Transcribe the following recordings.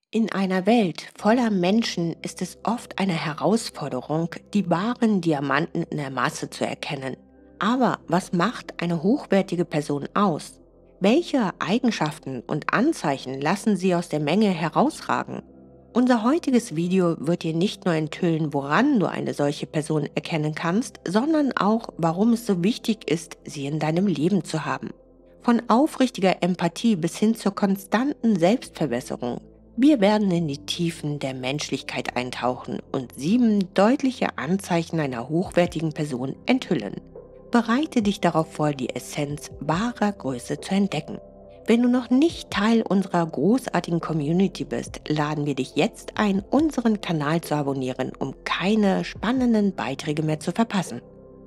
In einer Welt voller Menschen ist es oft eine Herausforderung, die wahren Diamanten in der Masse zu erkennen. Aber was macht eine hochwertige Person aus? Welche Eigenschaften und Anzeichen lassen sie aus der Menge herausragen? Unser heutiges Video wird dir nicht nur enthüllen, woran du eine solche Person erkennen kannst, sondern auch, warum es so wichtig ist, sie in deinem Leben zu haben. Von aufrichtiger Empathie bis hin zur konstanten Selbstverbesserung. Wir werden in die Tiefen der Menschlichkeit eintauchen und 7 deutliche Anzeichen einer hochwertigen Person enthüllen. Bereite dich darauf vor, die Essenz wahrer Größe zu entdecken. Wenn du noch nicht Teil unserer großartigen Community bist, laden wir dich jetzt ein, unseren Kanal zu abonnieren, um keine spannenden Beiträge mehr zu verpassen.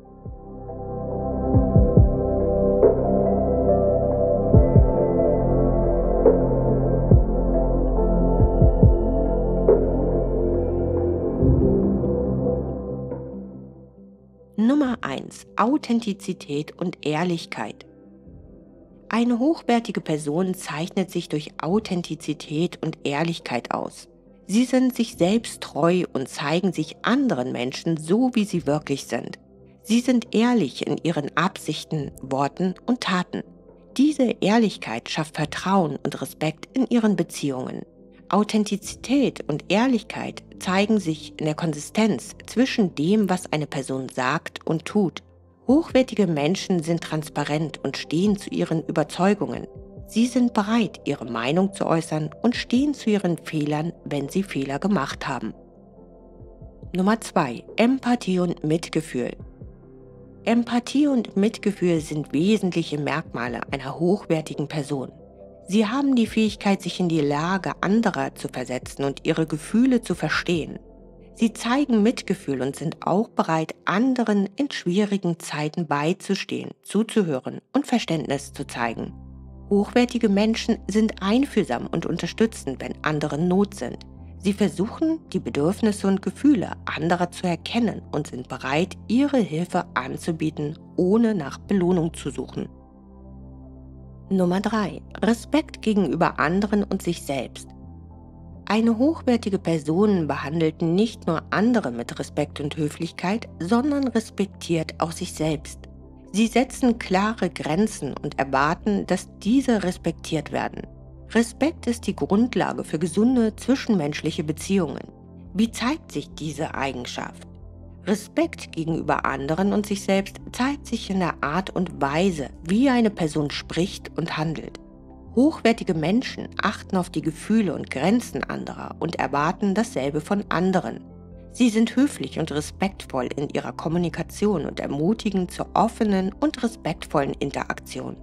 Nummer 1: Authentizität und Ehrlichkeit. Eine hochwertige Person zeichnet sich durch Authentizität und Ehrlichkeit aus. Sie sind sich selbst treu und zeigen sich anderen Menschen so, wie sie wirklich sind. Sie sind ehrlich in ihren Absichten, Worten und Taten. Diese Ehrlichkeit schafft Vertrauen und Respekt in ihren Beziehungen. Authentizität und Ehrlichkeit zeigen sich in der Konsistenz zwischen dem, was eine Person sagt und tut. Hochwertige Menschen sind transparent und stehen zu ihren Überzeugungen. Sie sind bereit, ihre Meinung zu äußern und stehen zu ihren Fehlern, wenn sie Fehler gemacht haben. Nummer 2: Empathie und Mitgefühl. Empathie und Mitgefühl sind wesentliche Merkmale einer hochwertigen Person. Sie haben die Fähigkeit, sich in die Lage anderer zu versetzen und ihre Gefühle zu verstehen. Sie zeigen Mitgefühl und sind auch bereit, anderen in schwierigen Zeiten beizustehen, zuzuhören und Verständnis zu zeigen. Hochwertige Menschen sind einfühlsam und unterstützend, wenn andere in Not sind. Sie versuchen, die Bedürfnisse und Gefühle anderer zu erkennen und sind bereit, ihre Hilfe anzubieten, ohne nach Belohnung zu suchen. Nummer 3: Respekt gegenüber anderen und sich selbst. Eine hochwertige Person behandelt nicht nur andere mit Respekt und Höflichkeit, sondern respektiert auch sich selbst. Sie setzen klare Grenzen und erwarten, dass diese respektiert werden. Respekt ist die Grundlage für gesunde zwischenmenschliche Beziehungen. Wie zeigt sich diese Eigenschaft? Respekt gegenüber anderen und sich selbst zeigt sich in der Art und Weise, wie eine Person spricht und handelt. Hochwertige Menschen achten auf die Gefühle und Grenzen anderer und erwarten dasselbe von anderen. Sie sind höflich und respektvoll in ihrer Kommunikation und ermutigen zur offenen und respektvollen Interaktion.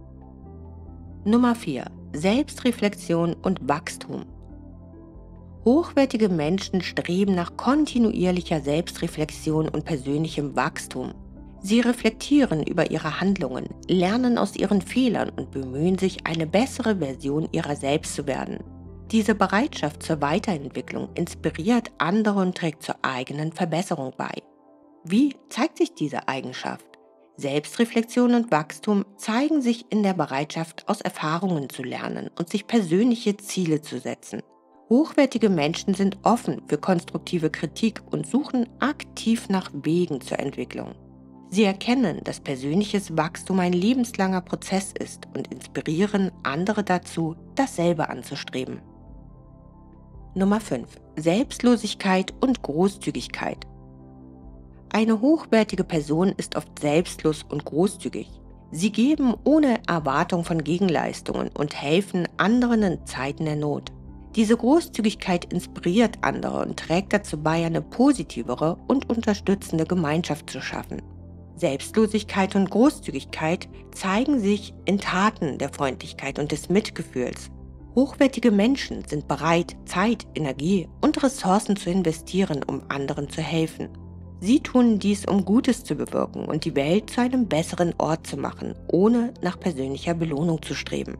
Nummer 4: Selbstreflexion und Wachstum. Hochwertige Menschen streben nach kontinuierlicher Selbstreflexion und persönlichem Wachstum. Sie reflektieren über ihre Handlungen, lernen aus ihren Fehlern und bemühen sich, eine bessere Version ihrer selbst zu werden. Diese Bereitschaft zur Weiterentwicklung inspiriert andere und trägt zur eigenen Verbesserung bei. Wie zeigt sich diese Eigenschaft? Selbstreflexion und Wachstum zeigen sich in der Bereitschaft, aus Erfahrungen zu lernen und sich persönliche Ziele zu setzen. Hochwertige Menschen sind offen für konstruktive Kritik und suchen aktiv nach Wegen zur Entwicklung. Sie erkennen, dass persönliches Wachstum ein lebenslanger Prozess ist und inspirieren andere dazu, dasselbe anzustreben. Nummer 5: Selbstlosigkeit und Großzügigkeit. Eine hochwertige Person ist oft selbstlos und großzügig. Sie geben ohne Erwartung von Gegenleistungen und helfen anderen in Zeiten der Not. Diese Großzügigkeit inspiriert andere und trägt dazu bei, eine positivere und unterstützende Gemeinschaft zu schaffen. Selbstlosigkeit und Großzügigkeit zeigen sich in Taten der Freundlichkeit und des Mitgefühls. Hochwertige Menschen sind bereit, Zeit, Energie und Ressourcen zu investieren, um anderen zu helfen. Sie tun dies, um Gutes zu bewirken und die Welt zu einem besseren Ort zu machen, ohne nach persönlicher Belohnung zu streben.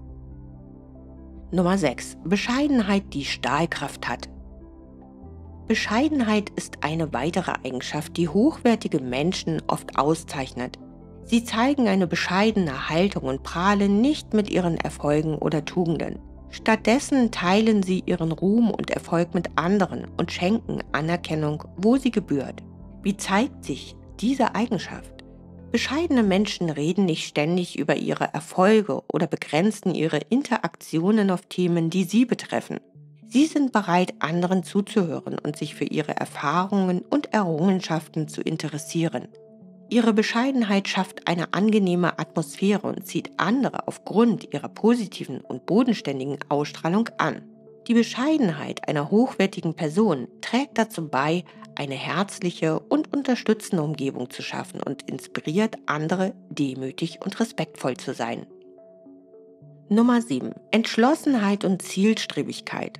Nummer 6: Bescheidenheit, die Stahlkraft hat. Bescheidenheit ist eine weitere Eigenschaft, die hochwertige Menschen oft auszeichnet. Sie zeigen eine bescheidene Haltung und prahlen nicht mit ihren Erfolgen oder Tugenden. Stattdessen teilen sie ihren Ruhm und Erfolg mit anderen und schenken Anerkennung, wo sie gebührt. Wie zeigt sich diese Eigenschaft? Bescheidene Menschen reden nicht ständig über ihre Erfolge oder begrenzen ihre Interaktionen auf Themen, die sie betreffen. Sie sind bereit, anderen zuzuhören und sich für ihre Erfahrungen und Errungenschaften zu interessieren. Ihre Bescheidenheit schafft eine angenehme Atmosphäre und zieht andere aufgrund ihrer positiven und bodenständigen Ausstrahlung an. Die Bescheidenheit einer hochwertigen Person trägt dazu bei, eine herzliche und unterstützende Umgebung zu schaffen und inspiriert andere, demütig und respektvoll zu sein. Nummer 7. Entschlossenheit und Zielstrebigkeit.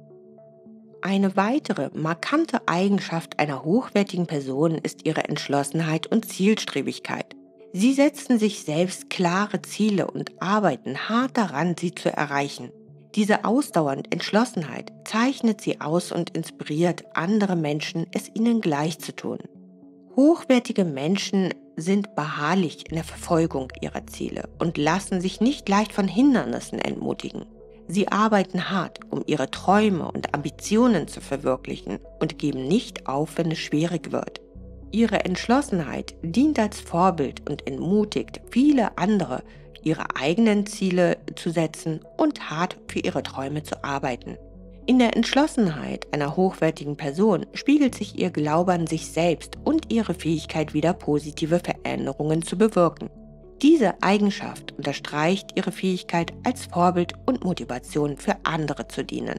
Eine weitere markante Eigenschaft einer hochwertigen Person ist ihre Entschlossenheit und Zielstrebigkeit. Sie setzen sich selbst klare Ziele und arbeiten hart daran, sie zu erreichen. Diese Ausdauer und Entschlossenheit zeichnet sie aus und inspiriert andere Menschen, es ihnen gleich zu tun. Hochwertige Menschen sind beharrlich in der Verfolgung ihrer Ziele und lassen sich nicht leicht von Hindernissen entmutigen. Sie arbeiten hart, um ihre Träume und Ambitionen zu verwirklichen und geben nicht auf, wenn es schwierig wird. Ihre Entschlossenheit dient als Vorbild und entmutigt viele andere, ihre eigenen Ziele zu setzen und hart für ihre Träume zu arbeiten. In der Entschlossenheit einer hochwertigen Person spiegelt sich ihr Glaube an sich selbst und ihre Fähigkeit wider, positive Veränderungen zu bewirken. Diese Eigenschaft unterstreicht ihre Fähigkeit, als Vorbild und Motivation für andere zu dienen.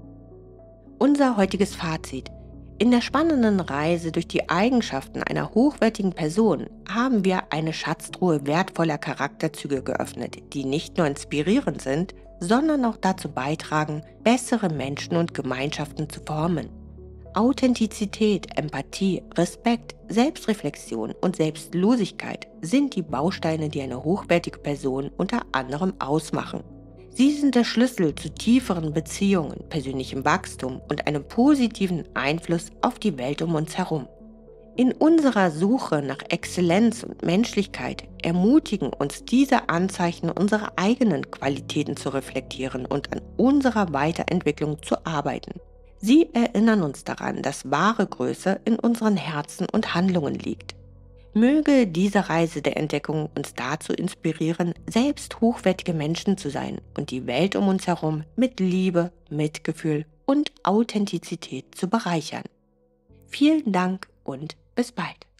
Unser heutiges Fazit: In der spannenden Reise durch die Eigenschaften einer hochwertigen Person haben wir eine Schatztruhe wertvoller Charakterzüge geöffnet, die nicht nur inspirierend sind, sondern auch dazu beitragen, bessere Menschen und Gemeinschaften zu formen. Authentizität, Empathie, Respekt, Selbstreflexion und Selbstlosigkeit sind die Bausteine, die eine hochwertige Person unter anderem ausmachen. Sie sind der Schlüssel zu tieferen Beziehungen, persönlichem Wachstum und einem positiven Einfluss auf die Welt um uns herum. In unserer Suche nach Exzellenz und Menschlichkeit ermutigen uns diese Anzeichen, unsere eigenen Qualitäten zu reflektieren und an unserer Weiterentwicklung zu arbeiten. Sie erinnern uns daran, dass wahre Größe in unseren Herzen und Handlungen liegt. Möge diese Reise der Entdeckung uns dazu inspirieren, selbst hochwertige Menschen zu sein und die Welt um uns herum mit Liebe, Mitgefühl und Authentizität zu bereichern. Vielen Dank und bis bald.